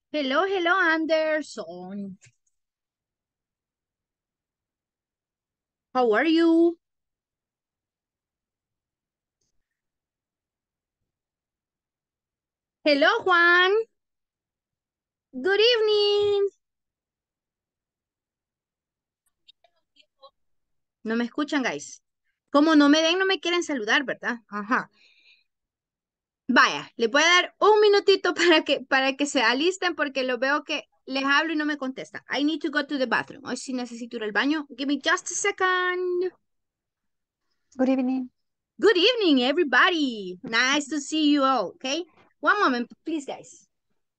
Hello, hello, Anderson. How are you? Hello, Juan. Good evening. No me escuchan, guys. Como no me ven, no me quieren saludar, ¿verdad? Ajá. Vaya, le voy a dar un minutito para que se alisten porque lo veo que les hablo y no me contestan. I need to go to the bathroom. Hoy sí necesito ir al baño. Give me just a second. Good evening. Good evening, everybody. Nice to see you all, okay? One moment, please, guys.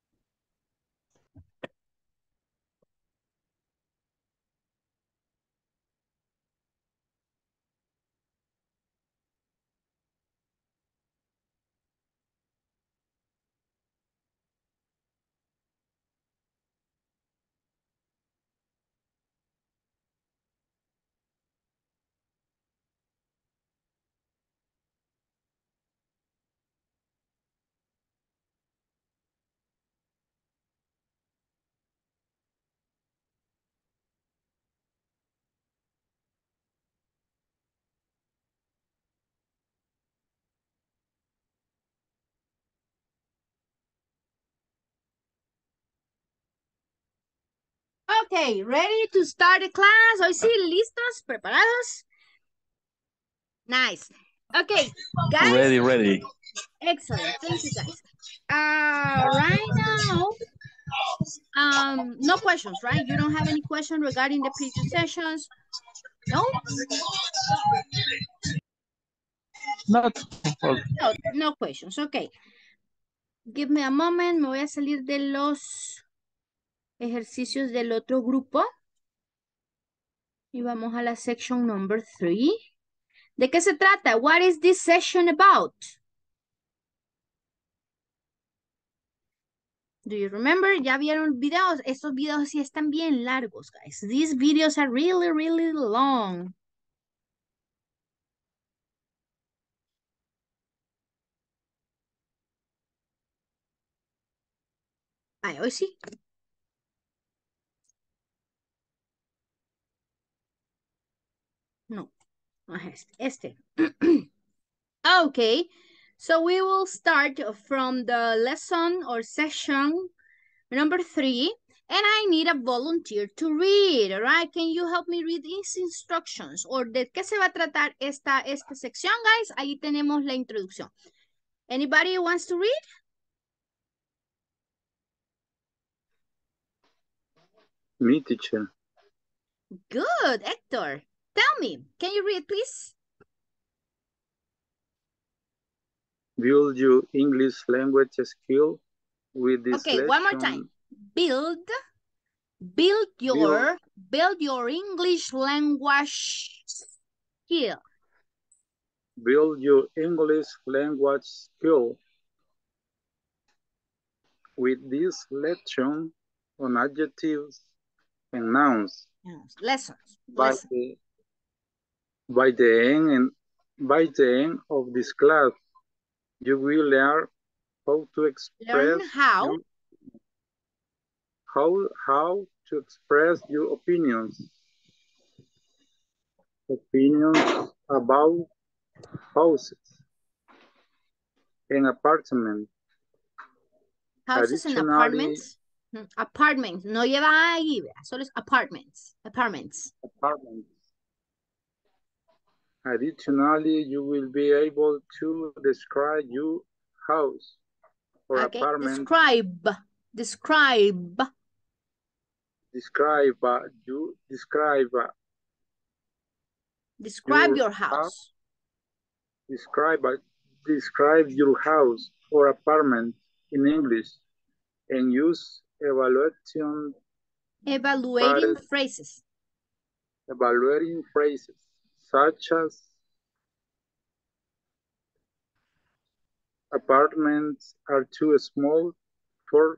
Okay, ready to start the class? Hoy sí, listos, preparados. Nice. Okay, guys. Ready. Excellent. Thank you, guys. Right now, no questions, right? You don't have any question regarding the previous sessions? No? Not No, no questions. Okay. Give me a moment. Me voy a salir de los ejercicios del otro grupo. Y vamos a la section number 3. ¿De qué se trata? What is this session about? Do you remember? ¿Ya vieron videos? Estos videos sí están bien largos, guys. These videos are really, really long. Ay, hoy sí. No, no es este. Okay, so we will start from the lesson or session number 3. And I need a volunteer to read, all right? Can you help me read these instructions? Or ¿de qué se va a tratar esta sección, guys? Ahí tenemos la introducción. Anybody wants to read? Me, teacher. Good, Hector. Tell me, can you read, please? Build your English language skill with this Okay, one more lesson. time. Build your English language skill. Build your English language skill with this lesson on adjectives and nouns. Lessons. By the end of this class, you will learn how to express how to express your opinions about houses and apartments. Houses and apartments. Apartments. No lleva ahí, solo es apartments. Apartments. Additionally, you will be able to describe your house or apartment. Describe your house. Describe your house or apartment in English and use Evaluating phrases such as apartments are too small for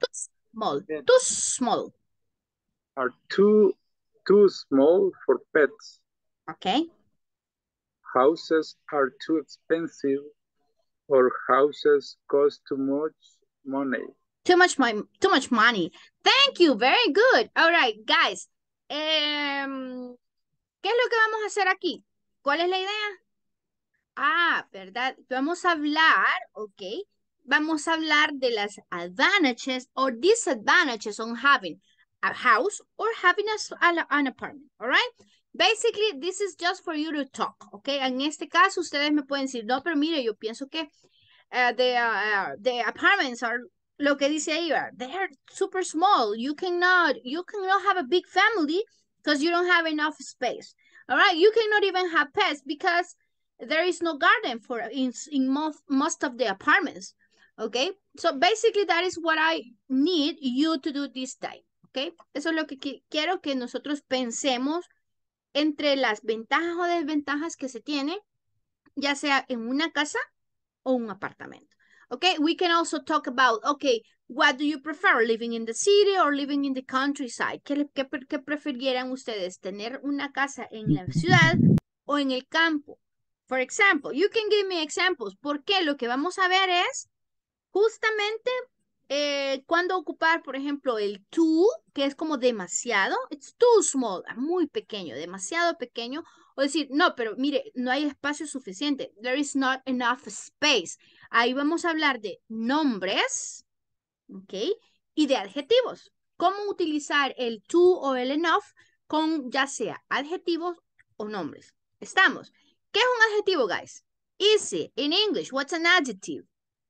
too small for pets. Okay. Houses are too expensive or houses cost too much money. Too much money. Thank you. Very good. All right, guys. ¿Qué es lo que vamos a hacer aquí? ¿Cuál es la idea? Ah, ¿verdad? Vamos a hablar, ok. Vamos a hablar de las advantages or disadvantages on having a house or having an apartment, all right? Basically, this is just for you to talk, okay? En este caso, ustedes me pueden decir, no, pero mire, yo pienso que the apartments are, lo que dice ahí, they are super small. You cannot have a big family because you don't have enough space, all right? You cannot even have pets because there is no garden for in most of the apartments, okay? So basically that is what I need you to do this time, okay? Eso es lo que quiero que nosotros pensemos entre las ventajas o desventajas que se tiene, ya sea en una casa o un apartamento. Okay, we can also talk about, okay, what do you prefer, living in the city or living in the countryside? ¿Qué prefirieran ustedes, tener una casa en la ciudad o en el campo? For example, you can give me examples, porque lo que vamos a ver es justamente cuando ocupar, por ejemplo, el too, que es como demasiado, it's too small, muy pequeño, demasiado pequeño, o decir, no, pero mire, no hay espacio suficiente, there is not enough space. Ahí vamos a hablar de nombres, ¿ok? Y de adjetivos. ¿Cómo utilizar el too o el enough con ya sea adjetivos o nombres? ¿Estamos? ¿Qué es un adjetivo, guys? Easy. In English, what's an adjective?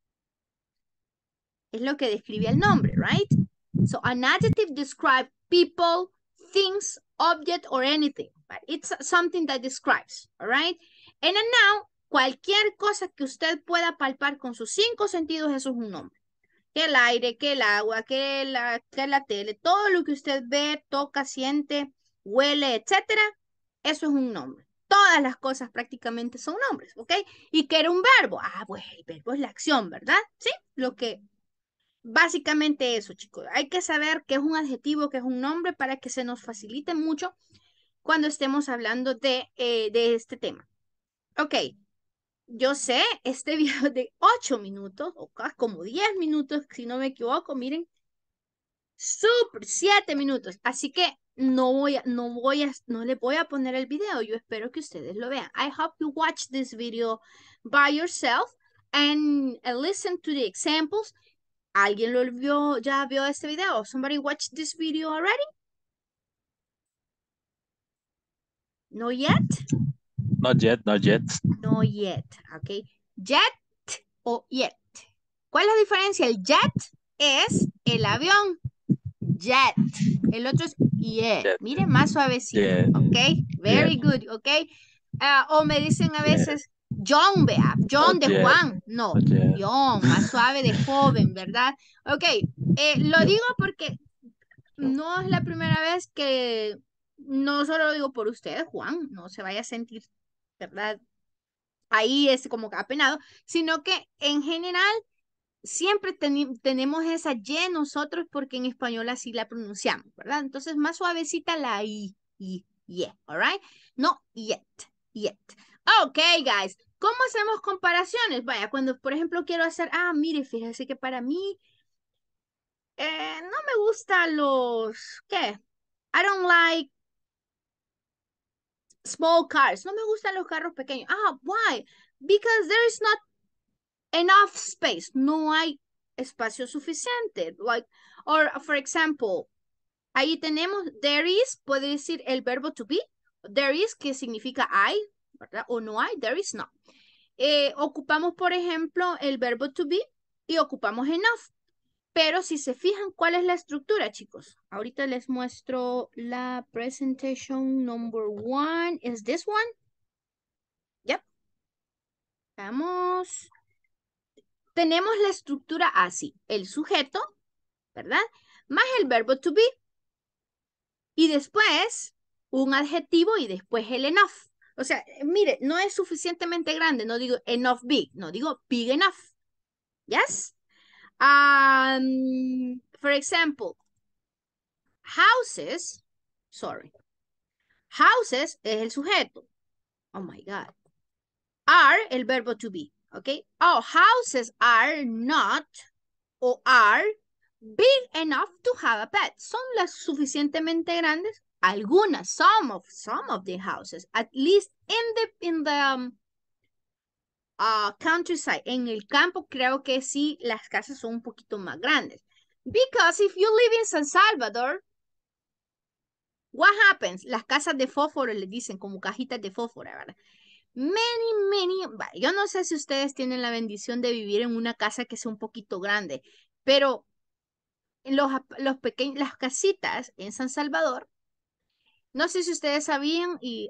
Es lo que describe el nombre, right? So an adjective describes people, things, object, or anything. But it's something that describes, all right? And a noun, cualquier cosa que usted pueda palpar con sus 5 sentidos, eso es un nombre. Que el aire, que el agua, que la tele, todo lo que usted ve, toca, siente, huele, etcétera, eso es un nombre. Todas las cosas prácticamente son nombres, ¿ok? ¿Y qué era un verbo? Ah, pues el verbo es la acción, ¿verdad? Sí, lo que... Básicamente eso, chicos. Hay que saber qué es un adjetivo, qué es un nombre, para que se nos facilite mucho cuando estemos hablando de este tema. Ok, yo sé, este video de 8 minutos, o como 10 minutos, si no me equivoco, miren. Súper, 7 minutos. Así que no le voy a poner el video. Yo espero que ustedes lo vean. I hope you watch this video by yourself and listen to the examples. ¿Alguien ya vio este video? Somebody watched this video already? No yet? Not yet, not yet. No yet, ok. Jet o yet. ¿Cuál es la diferencia? El jet es el avión. Jet. El otro es yet. Jet. Miren, más suavecito, Yeah. ok. Very Yeah. good, ok. O me dicen a veces John, vea, John de Jet. Juan. No, Jet. John, más suave de joven, ¿verdad? Ok, lo digo porque no es la primera vez que, no solo lo digo por ustedes, Juan, no se vaya a sentir, ¿verdad? Ahí es como que apenado, sino que en general siempre tenemos esa Y nosotros porque en español así la pronunciamos, ¿verdad? Entonces más suavecita la I, yeah, all right? No, yet. Ok, guys, ¿cómo hacemos comparaciones? Vaya, cuando por ejemplo quiero hacer, mire, fíjese que para mí no me gustan ¿qué? I don't like small cars. No me gustan los carros pequeños. Why? Because there is not enough space. No hay espacio suficiente. Like, or for example, ahí tenemos there is, puede decir el verbo to be. There is, que significa hay, ¿verdad? O no hay, there is not. Ocupamos, por ejemplo, el verbo to be y ocupamos enough. Pero si se fijan, ¿cuál es la estructura, chicos? Ahorita les muestro la presentation number 1. ¿Es this one? Yep. Vamos. Tenemos la estructura así. El sujeto, ¿verdad? Más el verbo to be. Y después un adjetivo y después el enough. O sea, mire, no es suficientemente grande. No digo enough big. No digo big enough. ¿Yes? For example, houses es el sujeto. Oh my God. Are, el verbo to be. ¿Ok? Oh, houses are not o are big enough to have a pet. Son las suficientemente grandes. Algunas, some of the houses, at least in the countryside, en el campo, creo que sí, las casas son un poquito más grandes. Because if you live in San Salvador, what happens? Las casas de fósforo le dicen como cajitas de fósforo, ¿verdad? Many, yo no sé si ustedes tienen la bendición de vivir en una casa que sea un poquito grande, pero los pequeños, las casitas en San Salvador, no sé si ustedes sabían y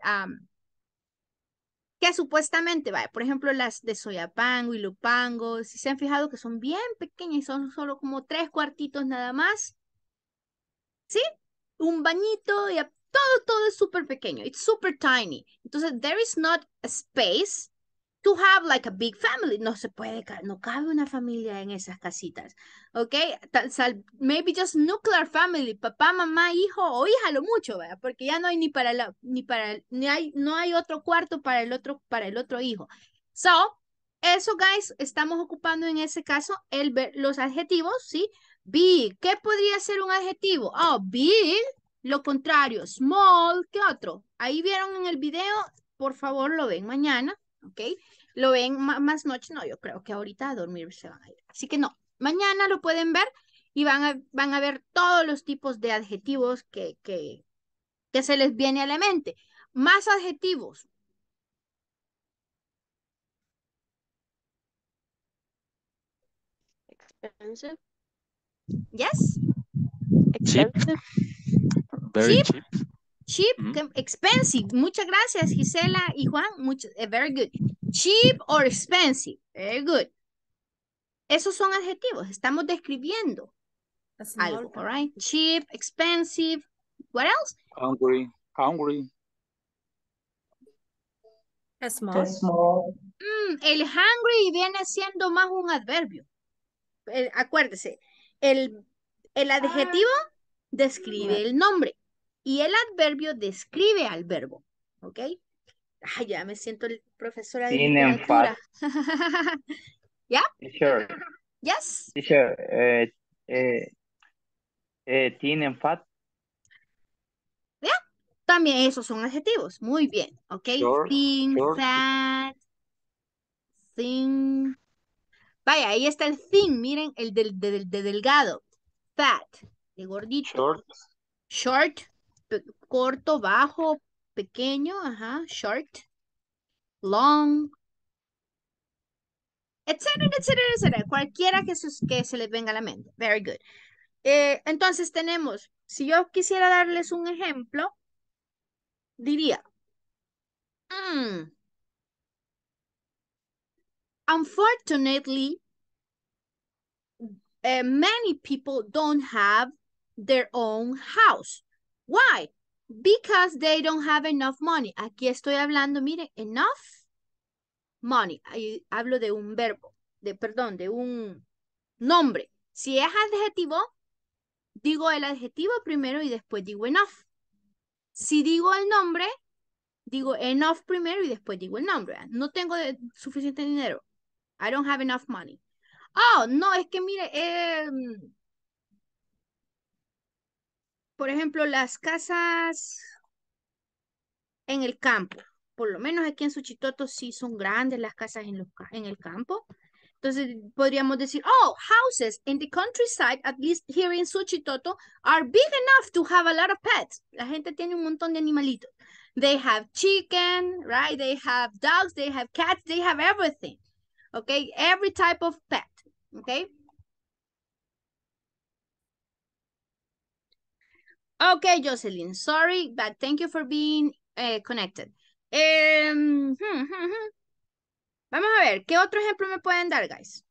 que supuestamente, vaya, por ejemplo, las de Soyapango y Lupango, si se han fijado que son bien pequeñas y son solo como 3 cuartitos nada más, ¿sí? Un bañito y todo es súper pequeño, it's super tiny. Entonces, there is not a space to have like a big family. No se puede, no cabe una familia en esas casitas, ¿ok? Maybe just nuclear family, papá, mamá, hijo o hija, lo mucho, ¿verdad? Porque ya no hay no hay otro cuarto para el otro hijo. So, eso, guys, estamos ocupando en ese caso los adjetivos, ¿sí? Big, ¿qué podría ser un adjetivo? Oh, big, lo contrario, small, ¿qué otro? Ahí vieron en el video, por favor lo ven mañana, ¿ok? Lo ven más noche, no, yo creo que ahorita a dormir se van a ir. Así que no, mañana lo pueden ver y van a ver todos los tipos de adjetivos que se les viene a la mente. Más adjetivos. Expensive. Yes. Cheap. Expensive. Very Cheap. cheap. Cheap, expensive. Muchas gracias, Gisela y Juan. Very good. Cheap or expensive. Very good. Esos son adjetivos. Estamos describiendo algo, all right? Cheap, expensive. What else? Hungry. Small. El hungry viene siendo más un adverbio. Acuérdese, el adjetivo describe el nombre y el adverbio describe al verbo, ¿ok? Ay, ya me siento profesora de literatura. ¿Ya? Teacher, Yes. teacher, thin and fat. ¿Ya? También esos son adjetivos. Muy bien, ¿ok? Thin, fat, thin. Vaya, ahí está el thin, miren, el de delgado. Fat, de gordito. Short, corto, bajo, pequeño, ajá, short, long, etcétera, etcétera, etcétera. Cualquiera que se les venga a la mente. Very good. Entonces tenemos, si yo quisiera darles un ejemplo, diría, unfortunately, many people don't have their own house. Why? Because they don't have enough money. Aquí estoy hablando, mire, enough money. Ahí hablo de un verbo, de un nombre. Si es adjetivo, digo el adjetivo primero y después digo enough. Si digo el nombre, digo enough primero y después digo el nombre. No tengo suficiente dinero. I don't have enough money. Oh, no, es que mire, por ejemplo, las casas en el campo. Por lo menos aquí en Suchitoto sí son grandes las casas en el campo. Entonces podríamos decir, oh, houses in the countryside, at least here in Suchitoto, are big enough to have a lot of pets. La gente tiene un montón de animalitos. They have chicken, right? They have dogs, they have cats, they have everything. Okay, every type of pet. Okay. Okay, Jocelyn, sorry, but thank you for being connected. Vamos a ver, ¿qué otro ejemplo me pueden dar, guys?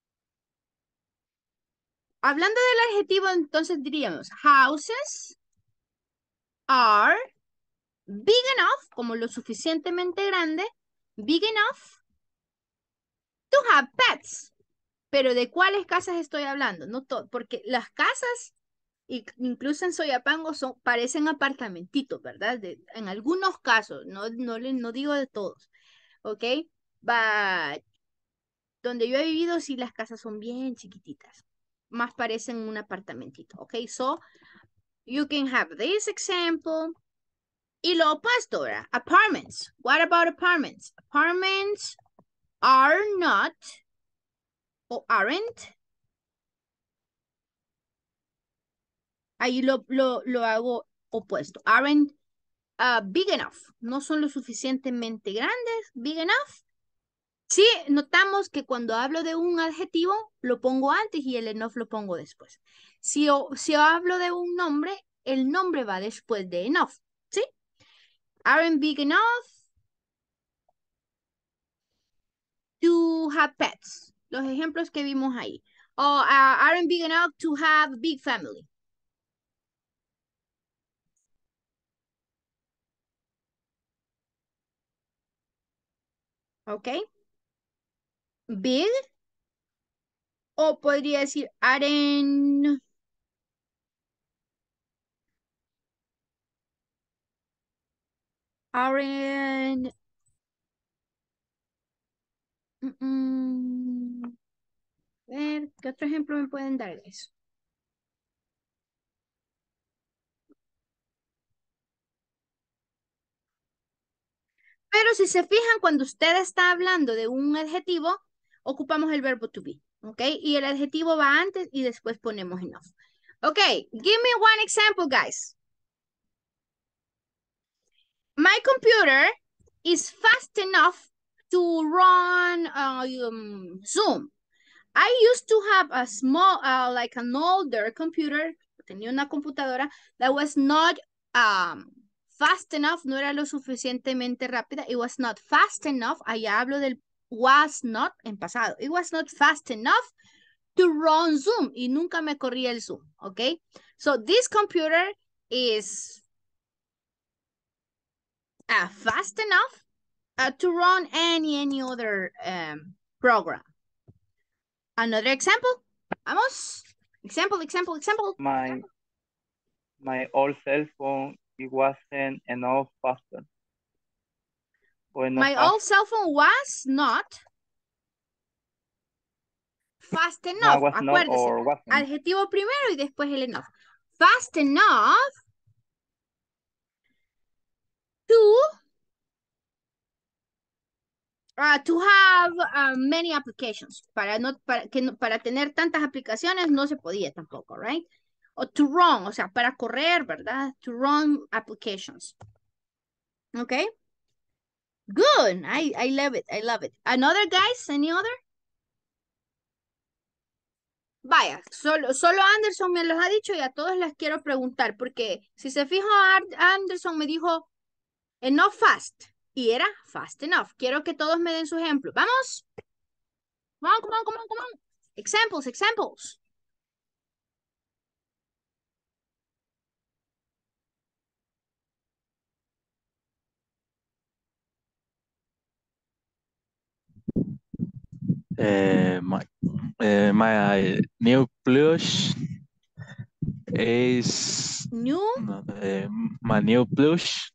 Hablando del adjetivo, entonces diríamos, houses are big enough, como lo suficientemente grande, big enough to have pets. Pero ¿de cuáles casas estoy hablando? No todo, porque las casas, incluso en Soyapango, parecen apartamentitos, ¿verdad? En algunos casos, no digo de todos, ¿ok? But donde yo he vivido, sí, las casas son bien chiquititas. más parecen un apartamentito. Okay, so you can have this example. Y lo opuesto, ¿verdad? Apartments. What about apartments? Apartments are not o aren't. Ahí lo hago opuesto. Aren't big enough. No son lo suficientemente grandes. Big enough. Sí, notamos que cuando hablo de un adjetivo, lo pongo antes y el enough lo pongo después. Si hablo de un nombre, el nombre va después de enough. ¿Sí? Aren't big enough to have pets. Los ejemplos que vimos ahí. O aren't big enough to have big family. ¿Ok? Big. O podría decir aren't a ver, ¿qué otro ejemplo me pueden dar de eso? Pero si se fijan, cuando usted está hablando de un adjetivo, ocupamos el verbo to be, ¿ok? Y el adjetivo va antes y después ponemos enough. Ok, give me one example, guys. My computer is fast enough to run Zoom. I used to have a small, like an older computer, tenía una computadora that was not fast enough, no era lo suficientemente rápida. It was not fast enough. Allá hablo del was not en pasado. It was not fast enough to run Zoom. Y nunca me corría el Zoom, okay? So this computer is fast enough to run any other program. Another example. Vamos. Example. My old cell phone, it wasn't enough faster. My old cell phone was not fast enough. No, was not Acuérdese. or wasn't. Adjetivo primero y después el enough. Fast enough to have many applications. Para tener tantas aplicaciones no se podía tampoco, right? O to run, o sea, para correr, ¿verdad? To run applications. Okay. Good. I love it. I love it. Another, guys? Any other? Vaya, solo Anderson me los ha dicho y a todos les quiero preguntar, porque si se fijan, Anderson me dijo enough fast y era fast enough. Quiero que todos me den su ejemplo. ¿Vamos? Come on. Examples. My new plush is my new plushie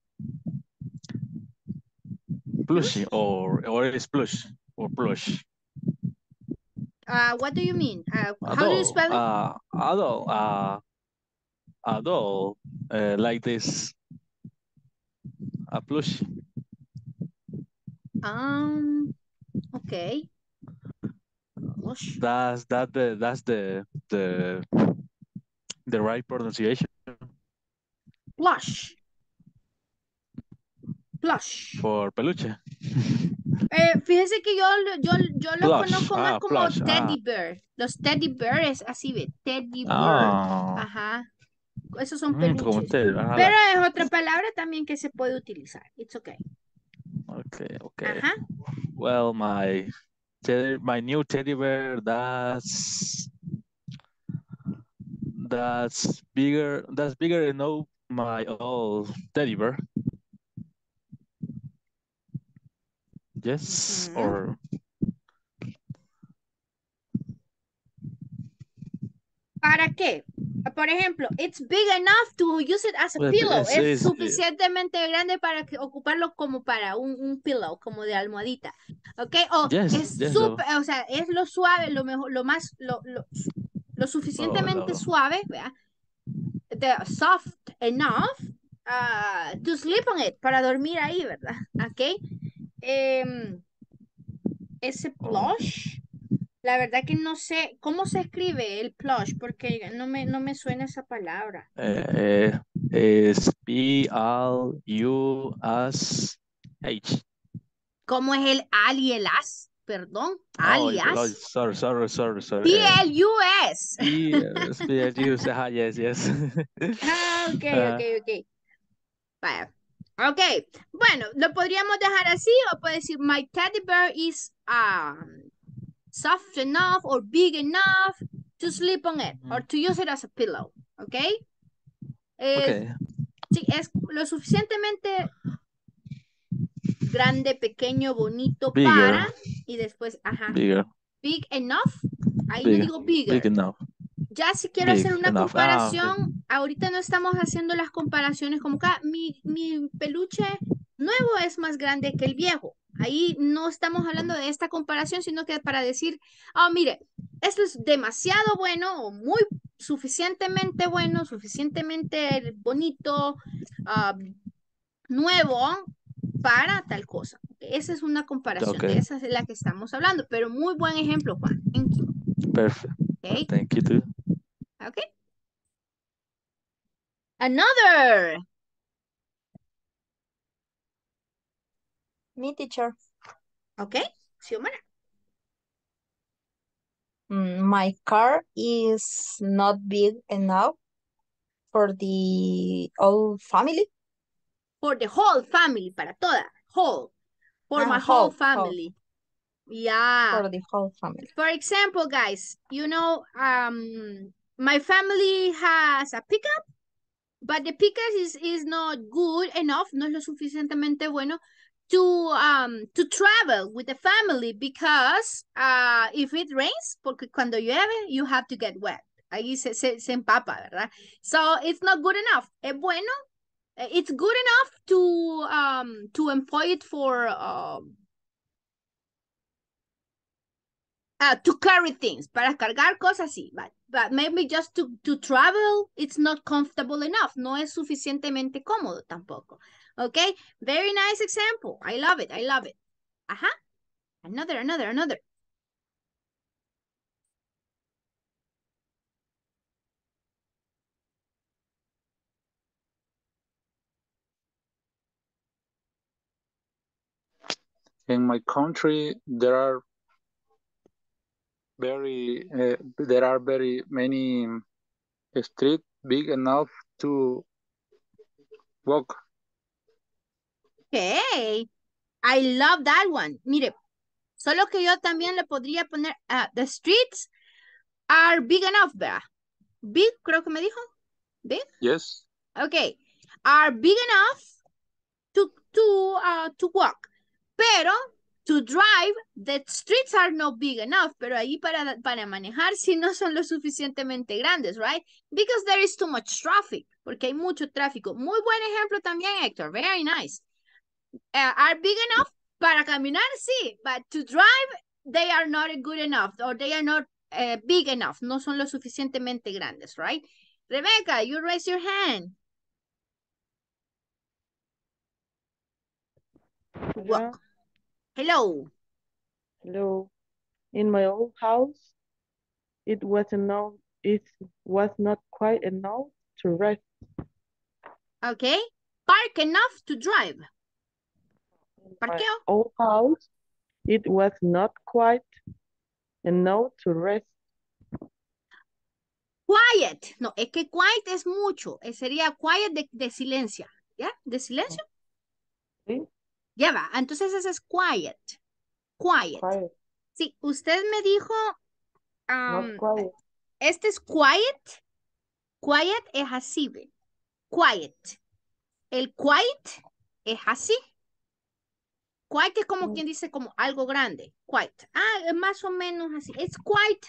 or is plush or plush. What do you mean? How do you spell it? Adult, like this, a plushie. Okay. That's the right pronunciation. Plush. Por peluche. Fíjese que yo lo conozco más como plush, teddy bear. Los teddy bear es así, ¿ve? Teddy bear. Ajá. Esos son peluches. Pero es otra palabra también que se puede utilizar. It's okay. Okay. Ajá. Well, my new teddy bear, that's bigger than my old teddy bear. Yes, or ¿para qué? Por ejemplo, it's big enough to use it as a pillow. Es suficientemente grande para ocuparlo como para un pillow, como de almohadita. ¿Ok? O es súper, o sea, es lo suave, lo mejor, lo más, lo Oh, suficientemente no. suave, ¿verdad? Soft enough to sleep on it, para dormir ahí, ¿verdad? ¿Ok? Ese Oh. plush, la verdad que no sé cómo se escribe el plush, porque no me suena esa palabra. Es P-L-U-S-H. ¿Cómo es el al y el as? Perdón, Oh, alias. sorry. P-L-U-S. P-L-U-S. Yes. Ok. Uh, Vaya. Ok, bueno, lo podríamos dejar así o puede decir my teddy bear is soft enough or big enough to sleep on it or to use it as a pillow, ok? okay. Sí, es lo suficientemente grande, pequeño, bonito Bigger. para y después, ajá, Bigger. big enough, ahí no Big. digo Big bigger. enough. Ya si quiero Big hacer una enough. Ah, okay. comparación, ahorita no estamos haciendo las comparaciones como que mi peluche nuevo es más grande que el viejo. Ahí no estamos hablando de esta comparación, sino que para decir, oh, mire, esto es demasiado bueno o muy suficientemente bueno, suficientemente bonito, nuevo para tal cosa. Esa es una comparación, de Okay. esa es de la que estamos hablando, pero muy buen ejemplo, Juan. Thank you. Perfect. Okay. Thank you too. Okay. Another. Me, teacher. Okay. Xiomara. My car is not big enough for the whole family. For the whole family, para toda. Whole. For my whole family. Yeah. For the whole family. For example, guys, you know, my family has a pickup, but the pickup is not good enough, no es lo suficientemente bueno to travel with the family because if it rains, porque cuando llueve, you have to get wet. Ahí se empapa, ¿verdad? So it's not good enough. Es bueno. It's good enough to employ it for to carry things, para cargar cosas sí, but maybe just to travel, it's not comfortable enough. No es suficientemente cómodo tampoco. Okay, very nice example. I love it. Ajá. Another. In my country, there are very many streets big enough to walk. Okay, I love that one. Mire, solo que yo también le podría poner, the streets are big enough, ¿verdad? Big, creo que me dijo. Big? Yes. Okay, are big enough to walk. Pero to drive, the streets are not big enough. Pero ahí para manejar si no son lo suficientemente grandes, right? Because there is too much traffic. Porque hay mucho tráfico. Muy buen ejemplo también, Héctor. Very nice. Are big enough para caminar, sí. But to drive, they are not good enough. Or they are not big enough. No son lo suficientemente grandes, right? Rebecca, you raise your hand. Walk. Hello. Hello. In my old house, it was not quite enough to rest. Okay. Park enough to drive. In my Parqueo. old house, it was not quite enough to rest. Quiet. No, es que quiet es mucho. Sería quiet de silencio. ¿Ya? ¿De silencio? ¿Sí? Ya va. Entonces ese es quiet. Quiet. Sí, usted me dijo, Not quiet. este es quiet. Quiet es así, ¿ve? Quiet. El quiet es así. Quiet es como quien dice como algo grande. Quiet. Es más o menos así. It's quite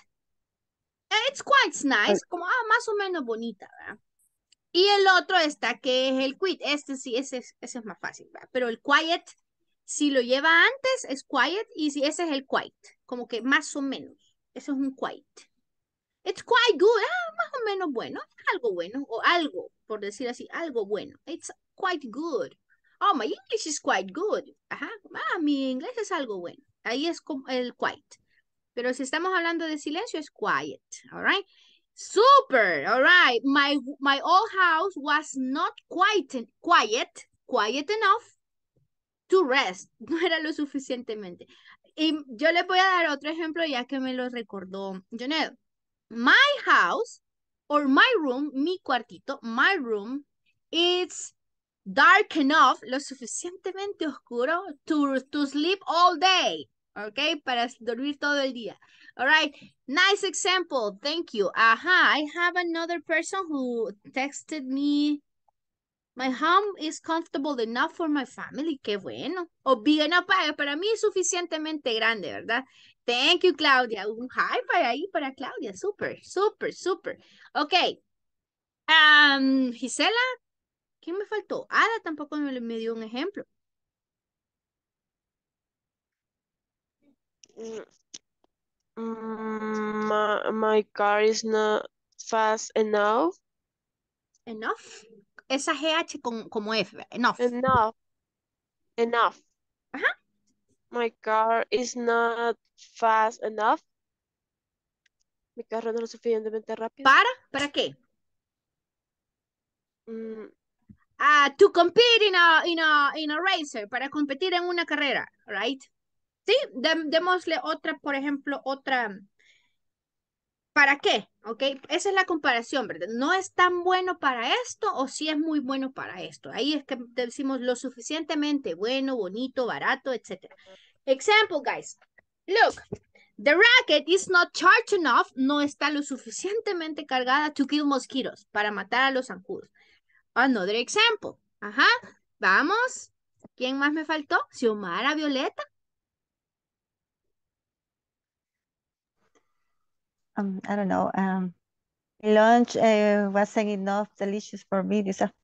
nice. Como más o menos bonita, ¿verdad? Y el otro está que es el quit. Este sí, ese es más fácil, ¿verdad? Pero el quiet, si lo lleva antes, es quiet. Y si ese es el quiet. Como que más o menos. Eso es un quiet. It's quite good. Más o menos bueno. Algo bueno. O algo, por decir así, algo bueno. It's quite good. Oh, my English is quite good. Ajá. Mi inglés es algo bueno. Ahí es como el quite. Pero si estamos hablando de silencio, es quiet. All right. Super. All right. My old house was not quiet enough to rest. No era lo suficientemente. Y yo les voy a dar otro ejemplo ya que me lo recordó Jonel. My house or my room, mi cuartito, my room, it's dark enough, lo suficientemente oscuro to sleep all day. Okay, para dormir todo el día. All right, nice example. Thank you. I have another person who texted me. My home is comfortable enough for my family. Qué bueno. O big enough para mí es suficientemente grande, ¿verdad? Thank you, Claudia. Un high five ahí para Claudia. Super, super, super. Ok. Gisela, ¿quién me faltó? Ada tampoco me dio un ejemplo. My car is not fast enough. Enough. Esa GH como F. Enough. Enough. Ajá. My car is not fast enough. Mi carro no es lo suficientemente rápido. ¿Para qué? Mm, To compete in a racer, para competir en una carrera, right? Sí, démosle otra, por ejemplo, otra. ¿Para qué? ¿Ok? Esa es la comparación, ¿verdad? No es tan bueno para esto o sí es muy bueno para esto. Ahí es que decimos lo suficientemente bueno, bonito, barato, etc. Example, guys. Look, the racket is not charged enough. No está lo suficientemente cargada to kill mosquitoes, para matar a los zancudos. Another example. Ajá. Vamos. ¿Quién más me faltó? Xiomara, Violeta. I don't know. Lunch wasn't enough delicious for me this afternoon.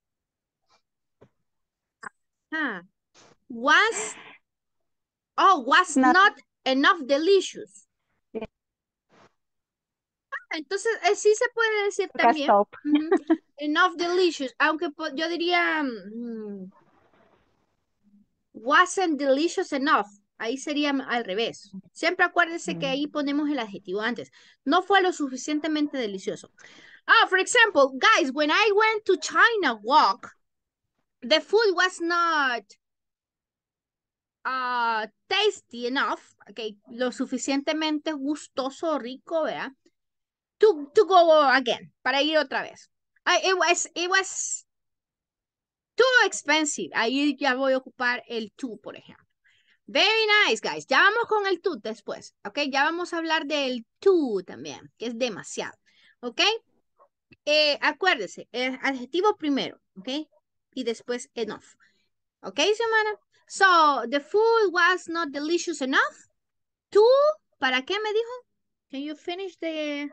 Was not enough delicious. Yeah. Entonces, sí se puede decir también. Enough delicious. Aunque yo diría wasn't delicious enough. Ahí sería al revés. Siempre acuérdense que ahí ponemos el adjetivo antes. No fue lo suficientemente delicioso. For example, guys, when I went to China Walk, the food was not tasty enough, okay, lo suficientemente gustoso, rico, ¿verdad? To go again, para ir otra vez. It was too expensive. Ahí ya voy a ocupar el to, por ejemplo. Very nice, guys. Ya vamos con el to después, ok. Ya vamos a hablar del to también, que es demasiado, ok. Acuérdese, el adjetivo primero, ok, y después enough, ok, Xiomara. So, the food was not delicious enough. To, ¿para qué me dijo? Can you finish the...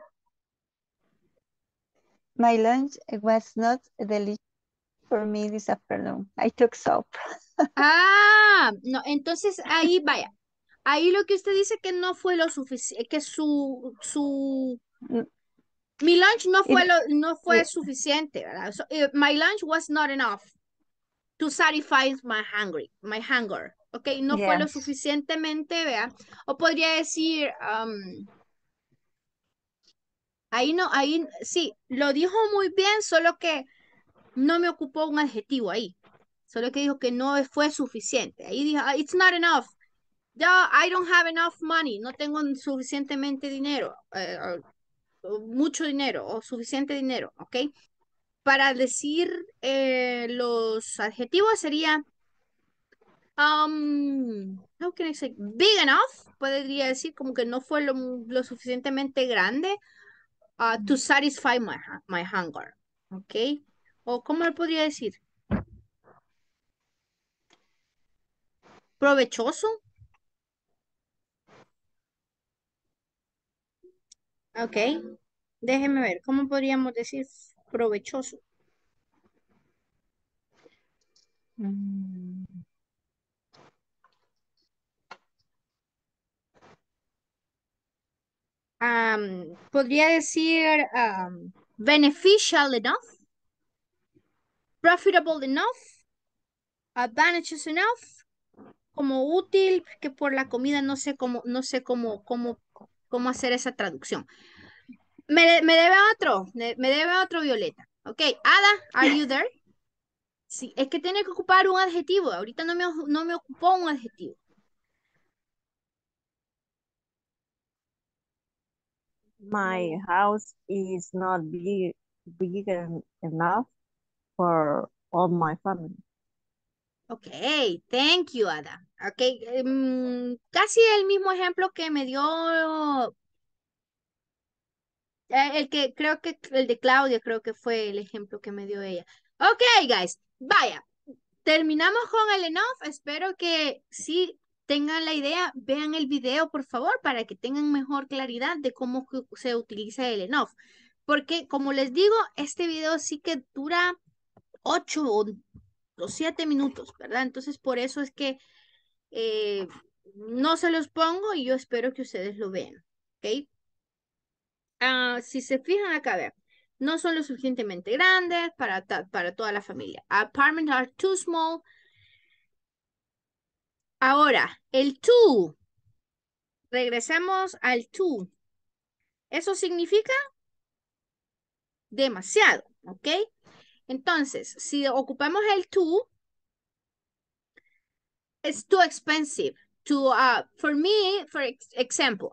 My lunch was not delicious for me this afternoon. I took soap. No, entonces ahí vaya. Ahí lo que usted dice que no fue lo suficiente, que mi lunch no fue suficiente, ¿verdad? So, my lunch was not enough to satisfy my hunger, ¿ok? No fue lo suficientemente, ¿verdad? O podría decir, ahí sí, lo dijo muy bien, solo que no me ocupó un adjetivo ahí. Solo que dijo que no fue suficiente. Ahí dijo, it's not enough. I don't have enough money. No tengo suficientemente dinero. Mucho dinero o suficiente dinero, ¿ok? Para decir los adjetivos sería how can I say? Big enough. Podría decir como que no fue lo suficientemente grande to satisfy my hunger, ¿ok? O ¿cómo le podría decir? Provechoso. Ok. Déjeme ver, ¿cómo podríamos decir provechoso? podría decir beneficial enough, profitable enough, advantageous enough, como útil, que por la comida no sé cómo hacer esa traducción. Me debe otro Violeta. Ok, Ada, are you there? Sí, es que tiene que ocupar un adjetivo. Ahorita no me ocupó un adjetivo. My house is not big enough for all my family. Ok, thank you, Ada. Ok, casi el mismo ejemplo que me dio el que creo que el de Claudia, creo que fue el ejemplo que me dio ella. Ok, guys, vaya. Terminamos con el enough. Espero que sí tengan la idea, vean el video, por favor, para que tengan mejor claridad de cómo se utiliza el enough. Porque, como les digo, este video sí que dura 8 o 7 minutos, ¿verdad? Entonces, por eso es que no se los pongo y yo espero que ustedes lo vean, ¿ok? Si se fijan acá, vean, no son lo suficientemente grandes para toda la familia. Apartments are too small. Ahora, el too. Regresamos al too. Eso significa demasiado, ¿ok? Entonces, si ocupamos el too, it's too expensive to, for me, for example,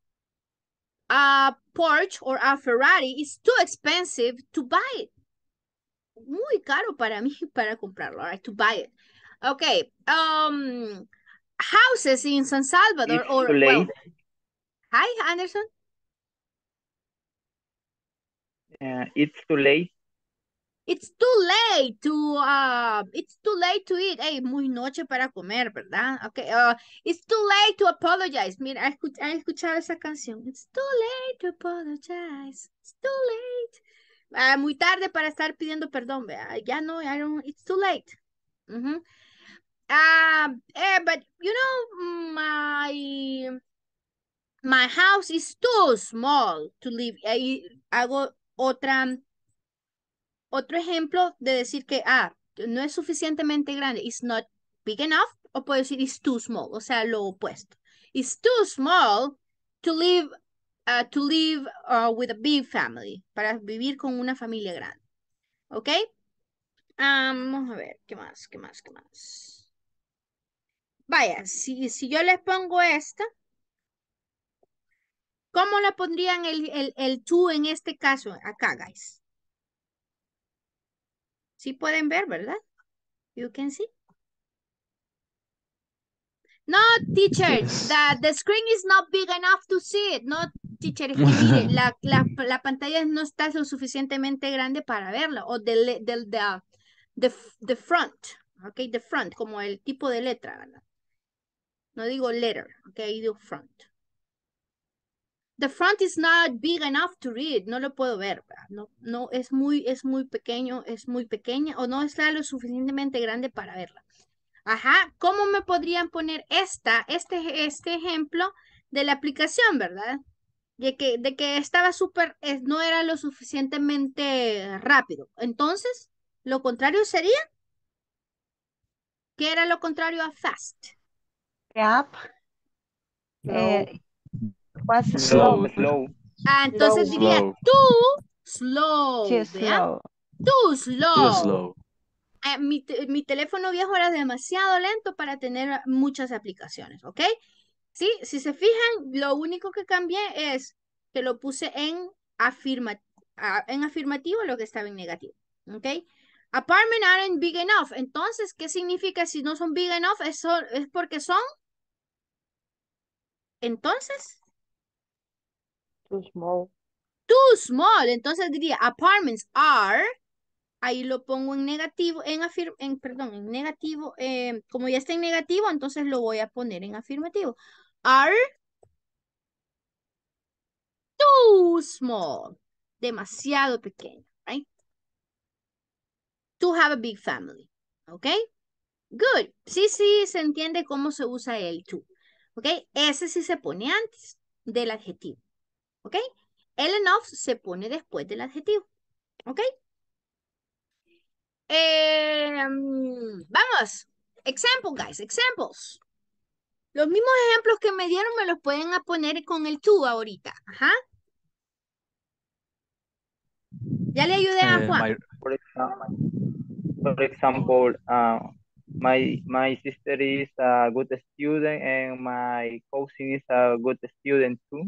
a Porsche or a Ferrari is too expensive to buy it. Muy caro para mí para comprarlo, right? To buy it. Okay. Houses in San Salvador It's or too late. well. Hi, Anderson. It's too late. It's too late to eat. Hey, muy noche para comer, ¿verdad? Okay. It's too late to apologize. Mira, ¿has escuchado esa canción? It's too late to apologize. It's too late. Muy tarde para estar pidiendo perdón, ¿verdad? Ya no, it's too late. But you know, my house is too small to live. Ahí hago otro ejemplo de decir que, no es suficientemente grande. It's not big enough. O puedo decir it's too small. O sea, lo opuesto. It's too small to live with a big family. Para vivir con una familia grande. ¿Ok? Vamos a ver. ¿Qué más? Vaya, si yo les pongo esta, ¿cómo le pondrían el to en este caso? Acá, guys. Sí pueden ver, ¿verdad? You can see. No, teacher, Yes. the screen is not big enough to see it. No, teacher, es que mire, la pantalla no está lo suficientemente grande para verla. O the front, ok, the front, como el tipo de letra, ¿verdad? No digo letter, ok, digo front. The front is not big enough to read. No lo puedo ver, ¿verdad? No, es muy pequeño, es muy pequeña, o no está lo suficientemente grande para verla. Ajá, ¿cómo me podrían poner este ejemplo de la aplicación, verdad? De que estaba no era lo suficientemente rápido. Entonces, lo contrario sería, ¿qué era lo contrario a fast? App Slow. was Slow. Slow. Entonces Slow. diría Slow. too slow, Too ¿vean? slow. Too Too slow. slow. Mi teléfono viejo era demasiado lento para tener muchas aplicaciones, ¿ok? Sí, si se fijan, lo único que cambié es que lo puse en afirmativo lo que estaba en negativo, ¿ok? Apartment aren't big enough. Entonces, ¿qué significa si no son big enough? Eso es porque son. Entonces, Too small. too small. Entonces diría apartments are. Ahí lo pongo en negativo, en negativo. Como ya está en negativo, entonces lo voy a poner en afirmativo. Are too small. Demasiado pequeño, right? To have a big family. ¿Ok? Good. Sí, se entiende cómo se usa el to. ¿Ok? Ese sí se pone antes del adjetivo. ¿Ok? El enough se pone después del adjetivo. ¿Ok? Vamos. Example, guys. Examples. Los mismos ejemplos que me dieron me los pueden poner con el to ahorita. Ajá. Ya le ayudé a Juan. For example, my sister is a good student and my cousin is a good student too.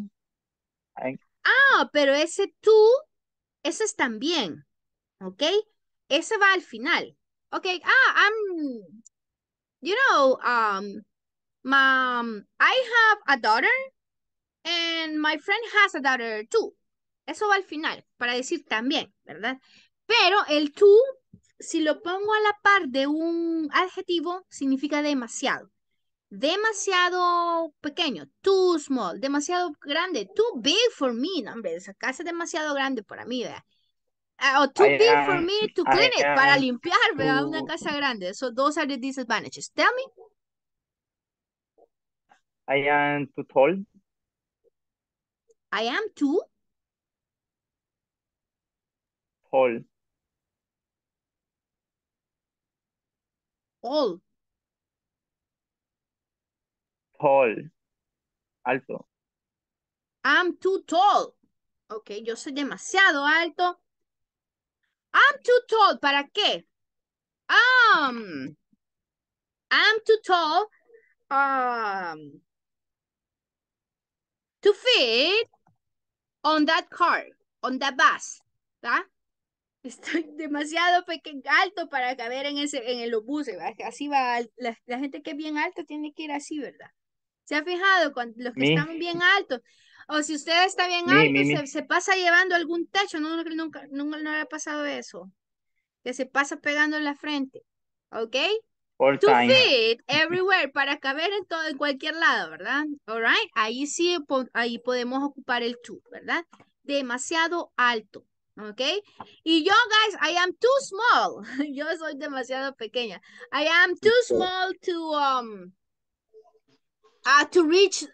Pero ese tú, ese es también. ¿Ok? Ese va al final. ¿Ok? You know, Mom, I have a daughter and my friend has a daughter too. Eso va al final, para decir también, ¿verdad? Pero el tú, si lo pongo a la par de un adjetivo, significa demasiado. Demasiado pequeño, too small, demasiado grande, too big for me, no, hombre, esa casa es demasiado grande para mí, ¿verdad? O too big for me to clean it, para limpiar, ¿verdad? Una casa grande. So those are the disadvantages. Tell me. I am too tall. I am too Tall. old. Tall. Alto. I'm too tall. Ok, yo soy demasiado alto. I'm too tall. ¿Para qué? I'm too tall to fit on that car, on that bus. ¿Verdad? Estoy demasiado alto para caber en los buses. ¿Verdad? Así va, la gente que es bien alta tiene que ir así, ¿verdad? ¿Se ha fijado? Cuando los que están bien altos, o si usted está bien alto, se pasa llevando algún techo, nunca le ha pasado eso, que se pasa pegando en la frente, ¿ok? To fit everywhere, para caber en cualquier lado, ¿verdad? Alright, ahí sí, ahí podemos ocupar el to, ¿verdad? Demasiado alto, ¿ok? Y yo, guys, I am too small. Yo soy demasiado pequeña. I am too small to reach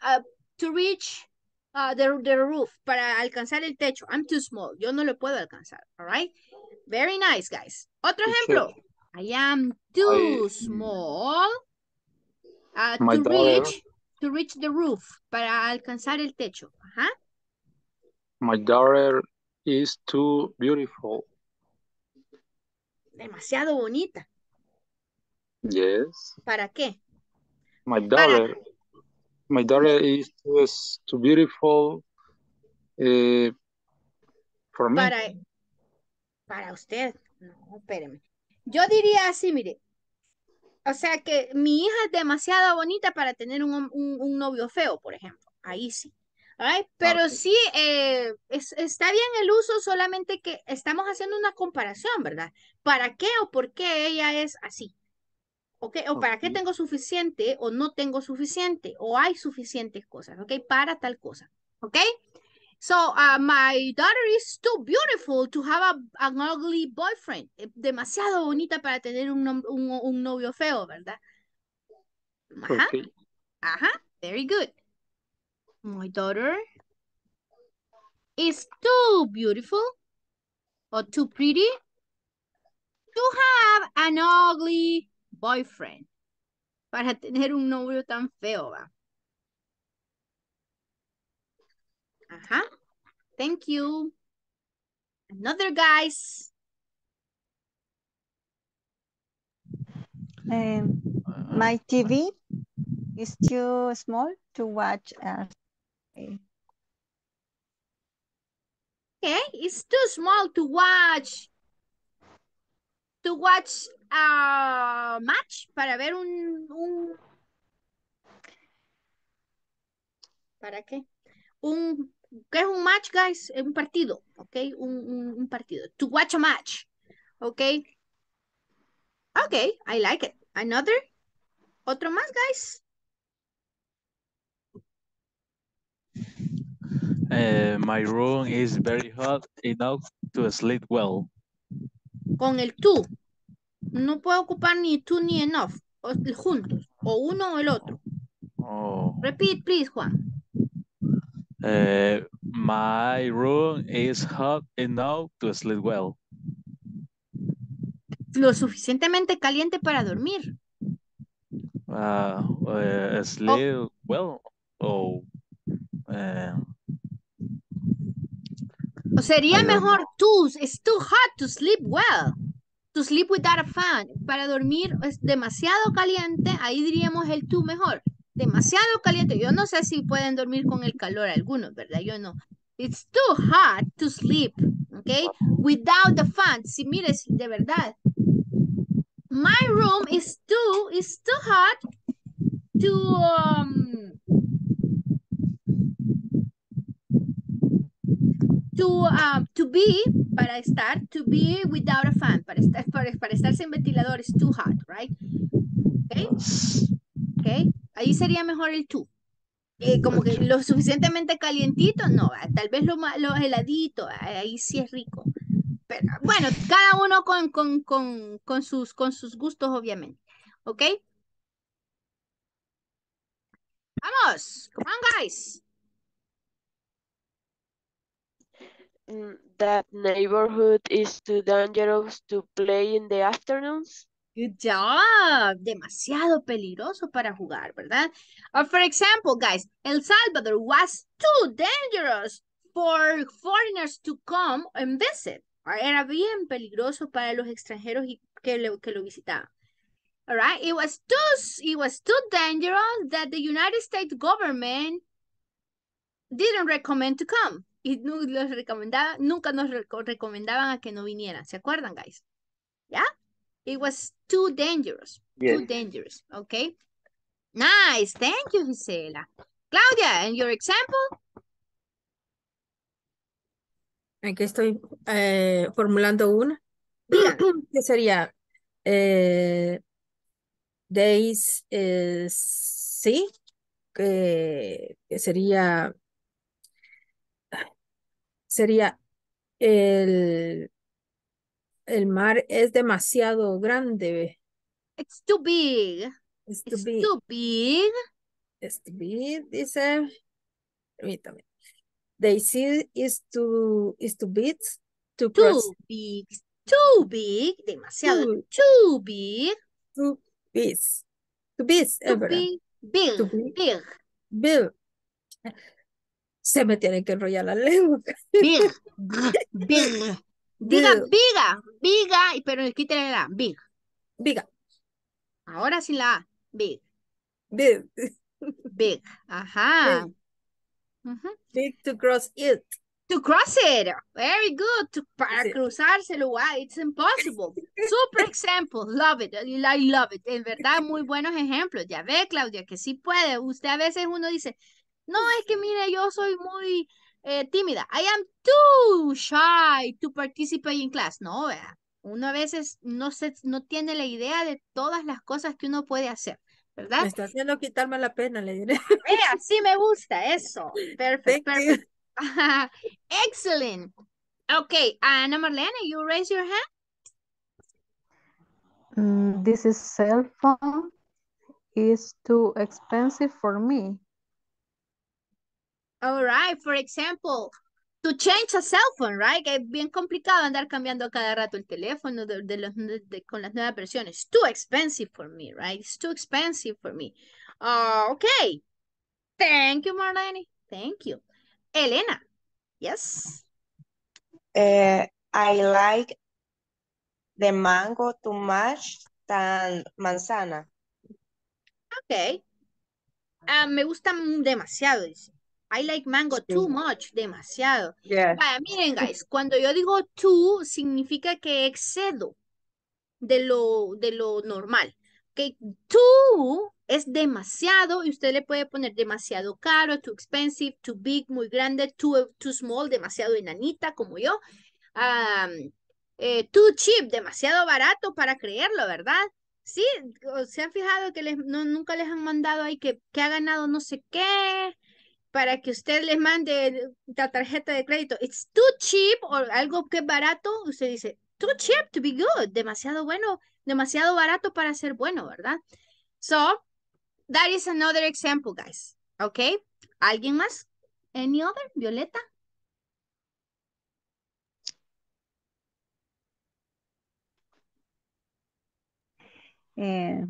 the roof, para alcanzar el techo. I'm too small. Yo no lo puedo alcanzar. All right. Very nice, guys. Otro ejemplo. I am too small to reach the roof, para alcanzar el techo. Ajá. My daughter is too beautiful. Demasiado bonita. Yes. ¿Para qué? My daughter is too beautiful for me. Para usted. No, espéreme. Yo diría así, mire. O sea que mi hija es demasiado bonita para tener un novio feo, por ejemplo. Ahí sí. Right? Pero sí, está bien el uso, solamente que estamos haciendo una comparación, ¿verdad? ¿Para qué o por qué ella es así? ¿Ok? O para qué tengo suficiente o no tengo suficiente o hay suficientes cosas, ¿ok? Para tal cosa, ¿ok? So, my daughter is too beautiful to have an ugly boyfriend. Demasiado bonita para tener un novio feo, ¿verdad? Ajá. Okay. Ajá. Very good. My daughter is too beautiful or too pretty to have an ugly boyfriend. Para tener un novio tan feo, ¿va? Ajá. Thank you. Another, guys. My TV is too small to watch. Okay, it's too small to watch. To watch a match, para ver ¿para qué? ¿Qué es un match, guys? Es un partido, ¿ok? Un partido. To watch a match, ¿ok? Ok, I like it. Another? ¿Otro más, guys? My room is very hot enough to sleep well. Con el to. No puedo ocupar ni to ni enough. Juntos. O uno o el otro. Oh. Repeat, please, Juan. My room is hot enough to sleep well. Lo suficientemente caliente para dormir. Sleep well. O sería I don't mejor know. it's too hot to sleep well. To sleep without a fan. Para dormir es demasiado caliente. Ahí diríamos el to mejor. Demasiado caliente. Yo no sé si pueden dormir con el calor algunos, ¿verdad? Yo no. It's too hot to sleep. ¿Ok? Without the fan. Si mires, de verdad. My room is too hot to be, para estar, to be without a fan, para estar sin ventilador, is too hot, right? Okay. Okay. Ahí sería mejor el to. Como que lo suficientemente calientito, no, tal vez lo heladito, ahí sí es rico. Pero, bueno, cada uno con sus gustos, obviamente. ¿Ok? Vamos, come on, guys. That neighborhood is too dangerous to play in the afternoons. Good job. Demasiado peligroso para jugar, ¿verdad? For example, guys, El Salvador was too dangerous for foreigners to come and visit. Era bien peligroso para los extranjeros que lo visitaban. All right, it was too dangerous that the United States government didn't recommend to come. Y nunca nos recomendaban a que no vinieran. ¿Se acuerdan, guys? ¿Ya? It was too dangerous. Yes. Too dangerous. Okay. Nice. Thank you, Gisela. Claudia, and your example? Aquí estoy formulando una. Diga. ¿Qué sería? Days, sí. Que sería el mar es demasiado grande. It's too big. It's too big. It's too big, dice. Permítame. They see is too big to cross. Too big. Demasiado. Too big. Too big. Too big. Big. Big. Se me tiene que enrollar la lengua. Big. Diga biga, pero quítale la big. Biga. Ahora sí la A. Big. Big. Ajá. Big to cross it. To cross it. Very good. Para cruzárselo. It's impossible. Super example. Love it. I love it. En verdad, muy buenos ejemplos. Ya ve, Claudia, que sí puede. Usted a veces uno dice, no, es que mire, yo soy muy tímida. I am too shy to participate in class. No, vea. Uno a veces no tiene la idea de todas las cosas que uno puede hacer, ¿verdad? Me está haciendo quitarme la pena, le diré. Así me gusta eso. Perfect. Excellent. Okay, Ana Marlene, you raise your hand. This is cell phone is too expensive for me. All right, for example, to change a cell phone, right? Que es bien complicado andar cambiando cada rato el teléfono con las nuevas versiones. Too expensive for me, right? It's too expensive for me. Okay. Thank you, Marlene. Thank you. Elena. Yes. I like the mango too much than manzana. Okay. Me gusta demasiado, dice. I like mango too much, demasiado. Yes. Vaya, miren, guys, cuando yo digo too, significa que excedo de lo normal. Okay, too es demasiado y usted le puede poner demasiado caro, too expensive, too big, muy grande, too small, demasiado enanita, como yo. Too cheap, demasiado barato para creerlo, ¿verdad? Sí, se han fijado que nunca les han mandado ahí que ha ganado no sé qué, para que usted les mande la tarjeta de crédito. It's too cheap, o algo que es barato, usted dice, too cheap to be good, demasiado bueno, demasiado barato para ser bueno, ¿verdad? So, that is another example, guys. Okay, ¿alguien más? Any other? Violeta? I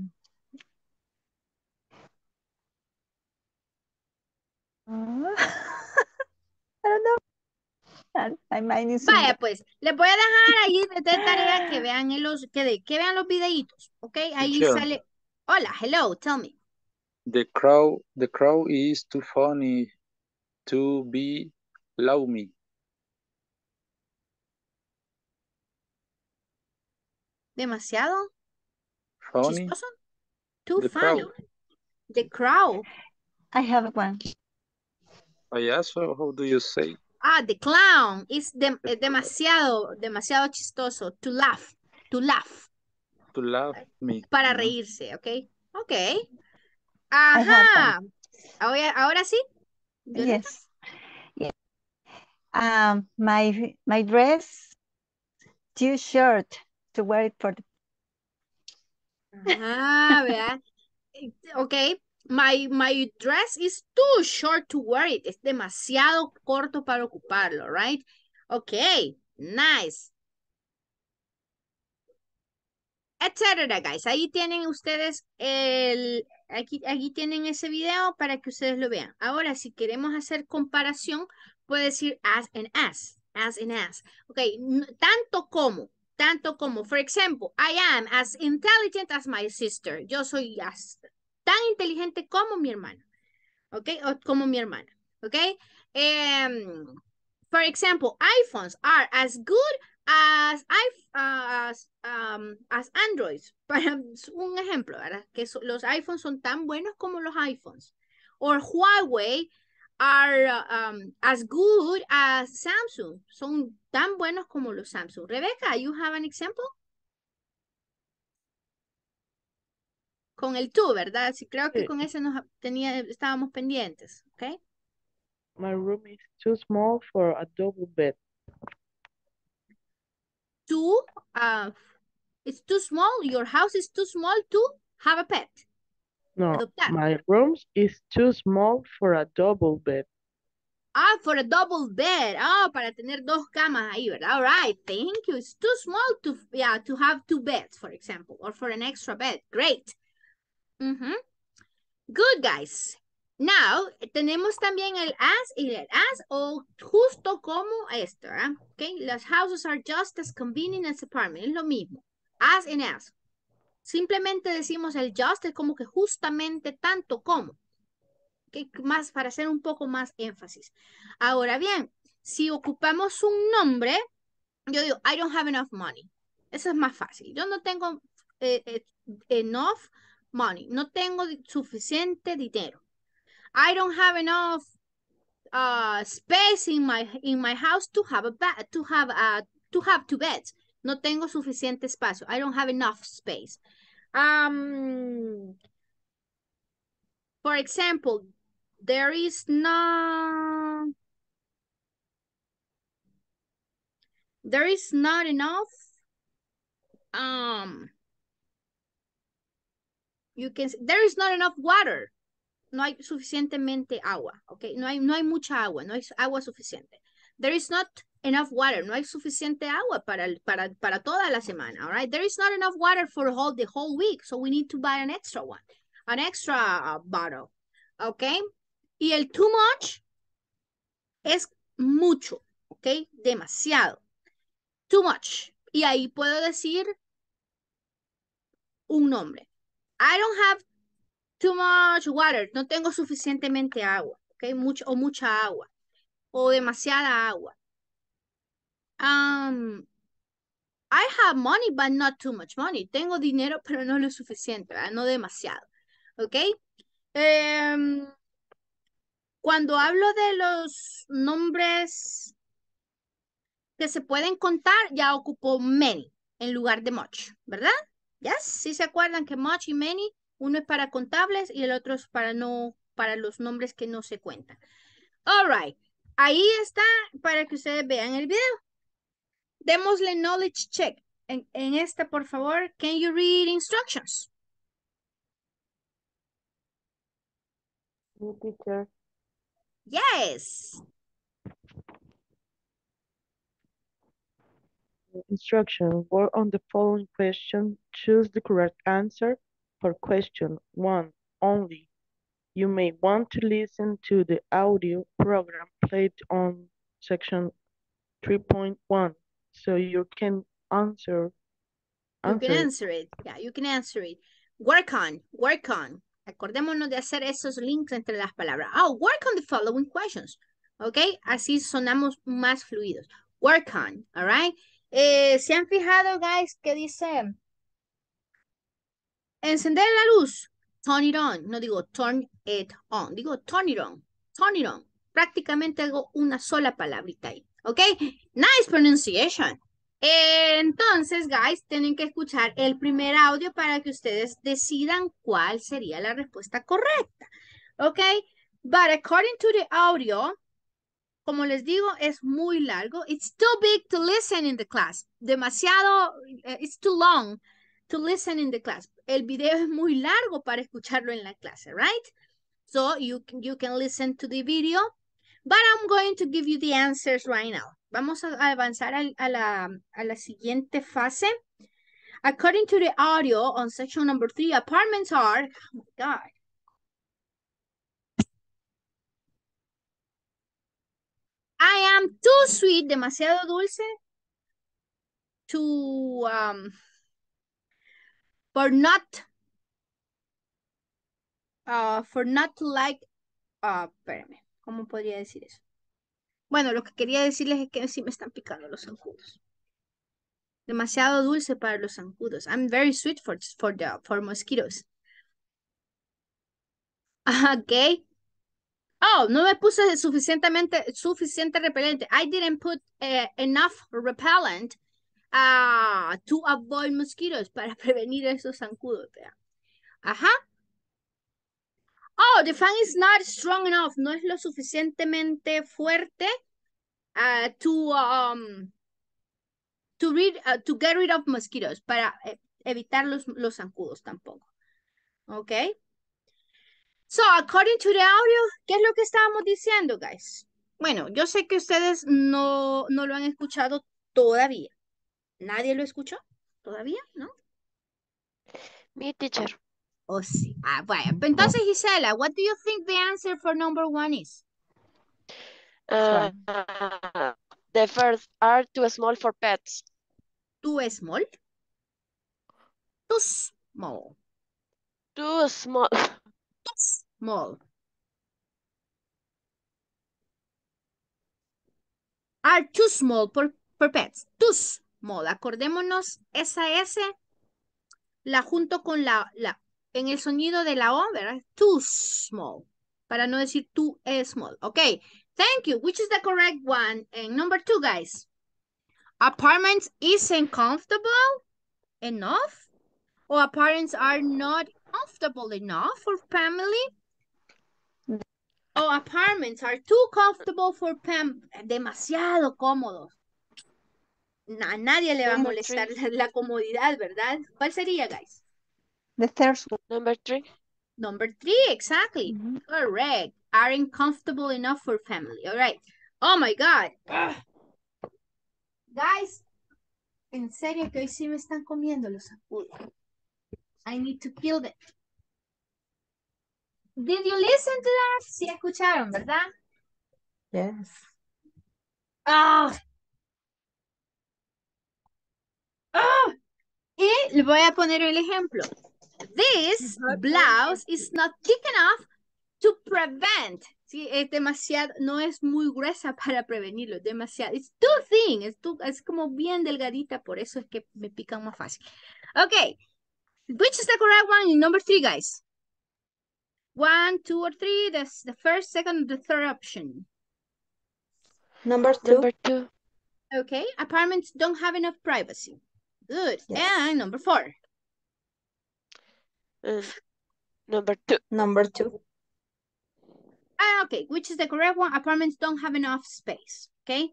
don't know. I might need some. Vaya, pues, les voy a dejar ahí de tarea que vean que vean los videitos, ¿ok? Ahí Teacher, sale. Hola, hello, tell me. the crowd is too funny to be love me. Demasiado Funny? chistoso. Too The funny. crowd. The crowd. I have one. I asked her, how do you say? Ah, the clown is demasiado chistoso. To laugh. To laugh. To laugh me. Para ¿no? reírse, ¿ok? Ok. I have Ajá. one. Ahora sí. Violeta. Yes. Yeah. My dress too short to wear it for the. Ah, vea. Ok. My dress is too short to wear it. Es demasiado corto para ocuparlo, right? Ok. Nice. Etcétera, guys. Ahí tienen ustedes aquí tienen ese video para que ustedes lo vean. Ahora, si queremos hacer comparación, puede decir as and as and as. Ok, tanto como. For example, I am as intelligent as my sister. Yo soy tan inteligente como mi hermana. Ok, o como mi hermana. Ok. For example, iPhones are as good as Androids. Para un ejemplo, ¿verdad? Que los iPhones son tan buenos como los iPhones. Or Huawei are as good as Samsung. Son tan buenos como los Samsung. Rebecca, you have an example? Con el tú, ¿verdad? Sí, creo que con ese estábamos pendientes, ¿ok? My room is too small for a double bed. It's too small. Your house is too small to have a pet. No, Adoptar. my room is too small for a double bed. Ah, for a double bed. Ah, para tener dos camas ahí, ¿verdad? All right, thank you. It's too small to have two beds, for example, or for an extra bed. Great. Good, guys. Now, tenemos también el as y el as, o justo como esto, ¿eh? Okay, las houses are just as convenient as apartment. Es lo mismo. As and as. Simplemente decimos el just, es como que justamente tanto como. Okay, más para hacer un poco más énfasis. Ahora bien, si ocupamos un nombre, yo digo, I don't have enough money. Eso es más fácil. Yo no tengo enough money. No tengo suficiente dinero. I don't have enough space in my house to have two beds. No tengo suficiente espacio. I don't have enough space. For example, there is not enough there is not enough water. No hay suficientemente agua, ¿ok? No hay mucha agua, no hay agua suficiente. There is not enough water. No hay suficiente agua para toda la semana, all right? There is not enough water for the whole week, so we need to buy an extra one, an extra bottle, ¿ok? Y el too much es mucho, ¿ok? Demasiado. Too much. Y ahí puedo decir un nombre. I don't have too much water. No tengo suficientemente agua, ¿ok? Mucha agua. O demasiada agua. I have money, but not too much money. Tengo dinero, pero no lo suficiente, ¿verdad? No demasiado, ¿ok? Cuando hablo de los nombres que se pueden contar, ya ocupo many en lugar de much, ¿verdad? ¿Yes? ¿Sí se acuerdan que much y many, uno es para contables y el otro es para los nombres que no se cuentan? All right. Ahí está para que ustedes vean el video. Démosle knowledge check. En esta, por favor, can you read instructions? Sí, teacher. Yes. Instruction. Work on the following question. Choose the correct answer for question 1 only. You may want to listen to the audio program played on section 3.1 so you can answer You can it. answer it. Yeah, you can answer it. Work on, work on. Acordémonos de hacer esos links entre las palabras. Oh, work on the following questions. ¿Ok? Así sonamos más fluidos. Work on, all right? ¿Se han fijado, guys, que dice encender la luz? Turn it on. No digo turn it on. Digo turn it on. Turn it on. Prácticamente hago una sola palabrita ahí. ¿Ok? Nice pronunciation. Entonces, guys, tienen que escuchar el primer audio para que ustedes decidan cuál sería la respuesta correcta. ¿Ok? But according to the audio, como les digo, es muy largo. It's too big to listen in the class. Demasiado, it's too long to listen in the class. El video es muy largo para escucharlo en la clase, right? So you can listen to the video, but I'm going to give you the answers right now. Vamos a avanzar a la siguiente fase. According to the audio on section number 3, apartments are, oh my God. I am too sweet, demasiado dulce, to, for not to like, espérame, ¿cómo podría decir eso? Bueno, lo que quería decirles es que sí me están picando los zancudos. Demasiado dulce para los zancudos. I'm very sweet for mosquitoes. Okay. Oh, no me puse suficiente repelente. I didn't put enough repellent to avoid mosquitoes, para prevenir esos zancudos. Ajá. Oh, the fan is not strong enough. No es lo suficientemente fuerte to get rid of mosquitoes, para evitar los zancudos tampoco. Ok. So, according to the audio, ¿qué es lo que estábamos diciendo, guys? Bueno, yo sé que ustedes no lo han escuchado todavía. ¿Nadie lo escuchó todavía? ¿No? Mi teacher. Oh, sí. Bueno. Entonces, Gisela, what do you think the answer for number 1 is? The first are too small for pets. Too small? Too small. Too small. Too small. Are too small for pets. Too small. Acordémonos, esa S la junto con en el sonido de la O, ¿verdad? Too small. Para no decir too small. Okay. Thank you. Which is the correct one? And number 2, guys. Apartments isn't comfortable enough? Or apartments are not comfortable enough for family? Or apartments are too comfortable for demasiado cómodos. A nadie le va a molestar la comodidad, ¿verdad? ¿Cuál sería, guys? The third one. Number 3. Number 3, exactly. Correct. Aren't comfortable enough for family. All right. Oh, my God. Ugh. Guys, en serio que hoy sí me están comiendo los zancudos. I need to kill them. Did you listen to that? Sí escucharon, ¿verdad? Yes. Ah. Ah. Y le voy a poner el ejemplo. This blouse is not thick enough to prevent. Sí, es demasiado, no es muy gruesa para prevenirlo, es demasiado. It's too thin, es como bien delgadita, por eso es que me pican más fácil. Okay, which is the correct one? Number 3, guys. 1, 2, or 3, that's the first, second, the third option. Number 2. Number 2. Okay, apartments don't have enough privacy. Good. Yes. And number 4. Number 2. Number 2. Okay, which is the correct one? Apartments don't have enough space. Okay.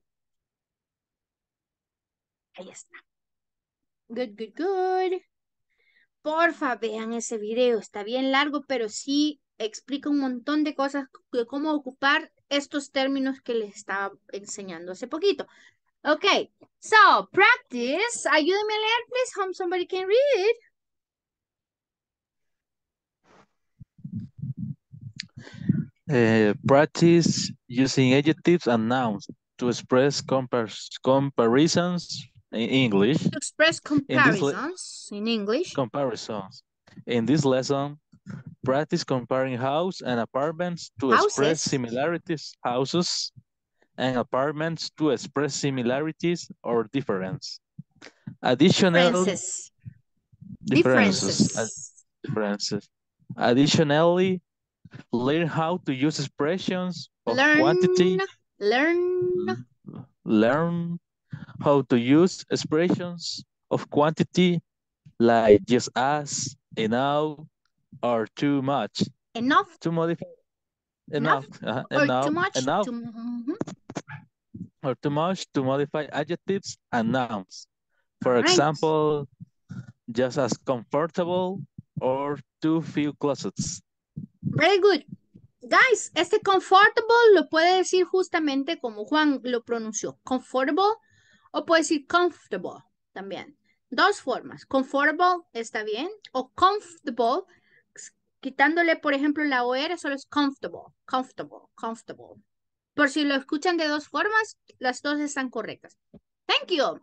Ahí está. Good, good, good. Porfa, vean ese video. Está bien largo, pero sí explica un montón de cosas de cómo ocupar estos términos que les estaba enseñando hace poquito. Okay, so practice. Ayúdame a leer, please. Home somebody can read. Practice using adjectives and nouns to express comparisons in English. To express comparisons in English. Comparisons. In this lesson, practice comparing house and apartments to express similarities. Houses and apartments to express similarities or difference. Differences. Additionally, learn how to use expressions of quantity. Learn how to use expressions of quantity like just as, enough, or too much. Enough. To modify. Enough. Or too much. Enough. Or too much to modify adjectives and nouns. For example, just as comfortable or too few closets. Very good. Guys, este comfortable lo puede decir justamente como Juan lo pronunció. Comfortable o puede decir comfortable también. Dos formas. Comfortable está bien o comfortable, quitándole por ejemplo la OR, solo es comfortable, comfortable, comfortable. Por si lo escuchan de dos formas, las dos están correctas. Thank you.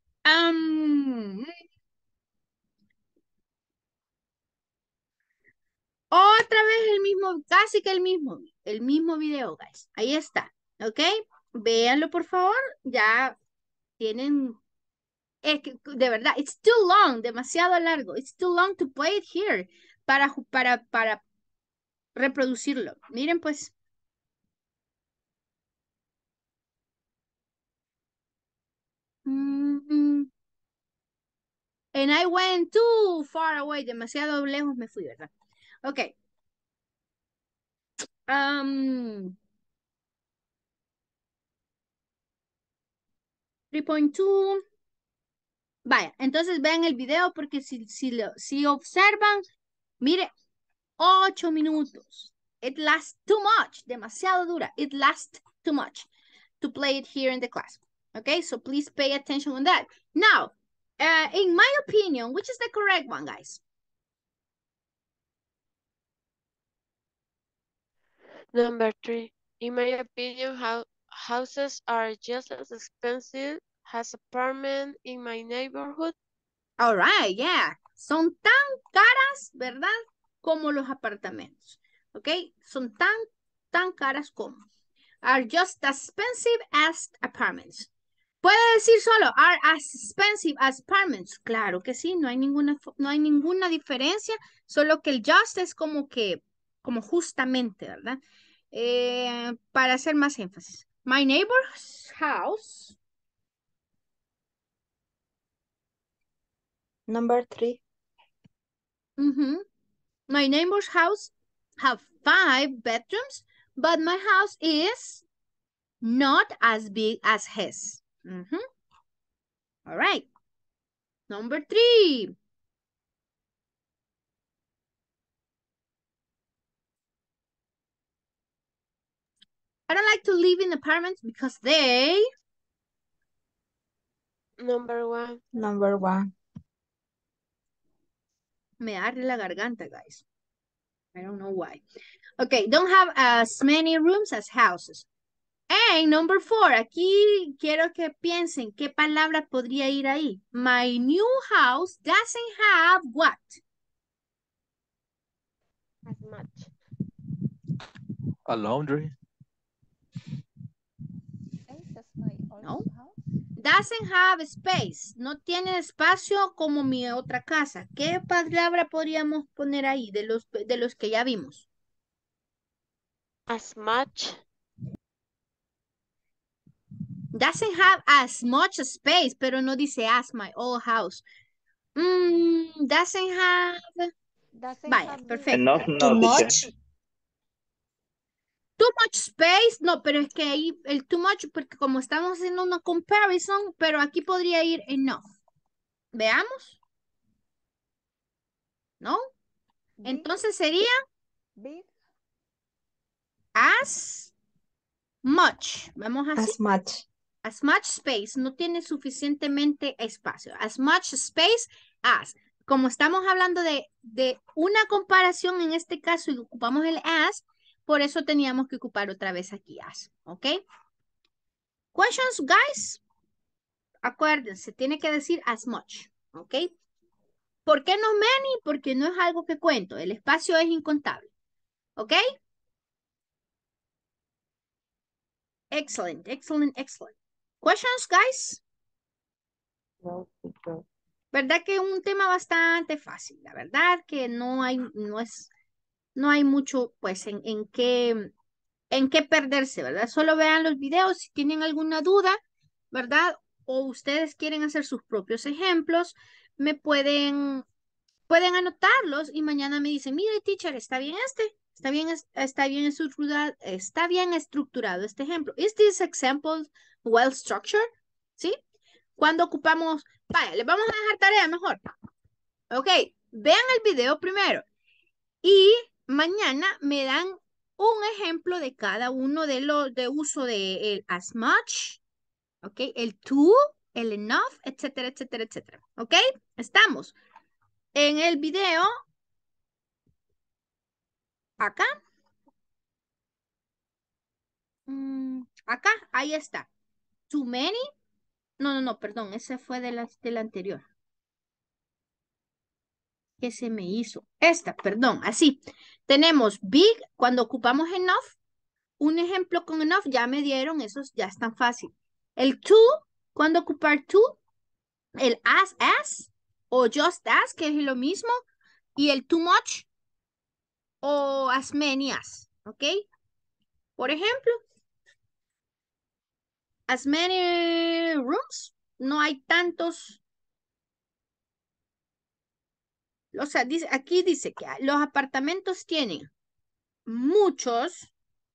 Otra vez el mismo, casi que el mismo video, guys. Ahí está, ¿ok? Véanlo, por favor. Ya tienen, es que, de verdad, it's too long, demasiado largo. It's too long to play it here para reproducirlo. Miren, pues. And I went too far away, demasiado lejos me fui, ¿verdad? Ok. 3.2. Vaya, entonces vean el video porque si observan, mire, 8 minutos. It lasts too much, demasiado dura. It lasts too much to play it here in the class. Okay, so please pay attention on that. Now, in my opinion, which is the correct one, guys? Number 3. In my opinion, houses are just as expensive as apartments in my neighborhood. All right, yeah. Son tan caras, ¿verdad? Como los apartamentos. ¿Ok? Son tan caras como. Are just as expensive as apartments. ¿Puede decir solo are as expensive as apartments? Claro que sí, no hay ninguna diferencia, solo que el just es como justamente, ¿verdad? Para hacer más énfasis. My neighbor's house. Number 3. My neighbor's house have 5 bedrooms, but my house is not as big as his. All right. Number 3. I don't like to live in apartments because they... Number 1. Number 1. Me arde la garganta, guys. I don't know why. Okay, don't have as many rooms as houses. And number 4, aquí quiero que piensen qué palabra podría ir ahí. My new house doesn't have what? As much. A laundry. No. Doesn't have space. No tiene espacio como mi otra casa. ¿Qué palabra podríamos poner ahí de los que ya vimos? As much. Doesn't have as much space, pero no dice as my old house. Doesn't have... Vaya, perfecto. Enough, Too no, teacher. much. Too much space, no, pero es que ahí el too much, porque como estamos haciendo una comparison, pero aquí podría ir enough. Veamos. ¿No? Entonces sería Big. as much. Vamos así. As much. As much space, no tiene suficientemente espacio. As much space as. Como estamos hablando de una comparación en este caso y ocupamos el as, por eso teníamos que ocupar otra vez aquí as. ¿Ok? Questions, guys? Acuérdense, tiene que decir as much. ¿Ok? ¿Por qué no many? Porque no es algo que cuento. El espacio es incontable. ¿Ok? Excellent, excellent, excellent. Questions, guys? No, teacher. ¿Verdad que es un tema bastante fácil? La verdad que no hay mucho, pues, en qué perderse, ¿verdad? Solo vean los videos si tienen alguna duda, ¿verdad? O ustedes quieren hacer sus propios ejemplos, me pueden anotarlos y mañana me dicen, mire, teacher, está bien está bien estructurado este ejemplo. ¿Is this example well structured? ¿Sí? Cuando ocupamos, vaya, les vamos a dejar tarea mejor. Ok, vean el video primero y mañana me dan un ejemplo de cada uno de los de uso de el as much, ok, el to, el enough, etcétera, etcétera, etcétera. Ok, estamos en el video acá. Acá, ahí está. Too many. No, perdón, ese fue de la anterior. ¿Qué se me hizo? Esta, perdón, así. Tenemos big, cuando ocupamos enough. Un ejemplo con enough, ya me dieron, esos ya están fácil. El to, cuando ocupar to. El as, o just as, que es lo mismo. Y el too much, o as many as, ¿ok? Por ejemplo, as many rooms, no hay tantos. O sea, aquí dice que los apartamentos tienen muchos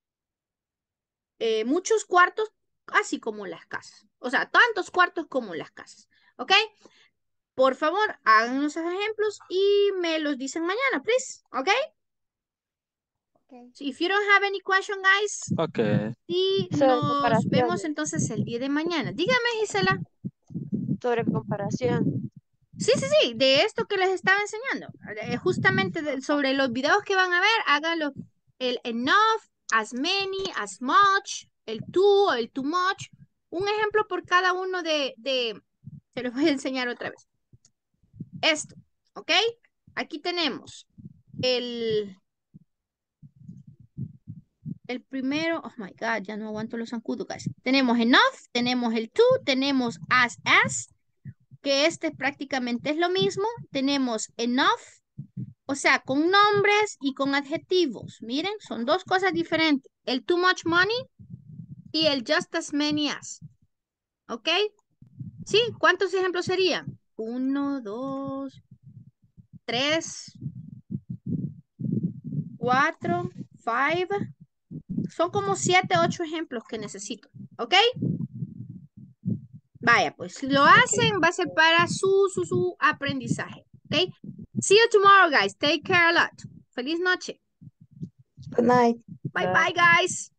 cuartos, así como las casas. O sea, tantos cuartos como las casas. ¿Ok? Por favor, hagan los ejemplos y me los dicen mañana, please. ¿Ok? Okay. So if you don't have any question, guys. Okay. Y nos vemos entonces el día de mañana. Dígame, Gisela. Sobre comparación. Sí, de esto que les estaba enseñando. Justamente sobre los videos que van a ver, háganlo. El enough, as many, as much, el too, el too much. Un ejemplo por cada uno se los voy a enseñar otra vez. Esto, ¿ok? Aquí tenemos el primero. Oh my God, ya no aguanto los zancudos, guys. Tenemos enough, tenemos el too, tenemos as, que prácticamente es lo mismo. Tenemos enough, o sea, con nombres y con adjetivos. Miren, son dos cosas diferentes. El too much money y el just as many as. ¿Ok? ¿Sí? ¿Cuántos ejemplos serían? 1, 2, 3, 4, 5. Son como 7, 8 ejemplos que necesito. ¿Ok? Vaya, pues si lo hacen, va a ser para su aprendizaje. ¿Ok? See you tomorrow, guys. Take care a lot. Feliz noche. Good night. Bye, bye, guys.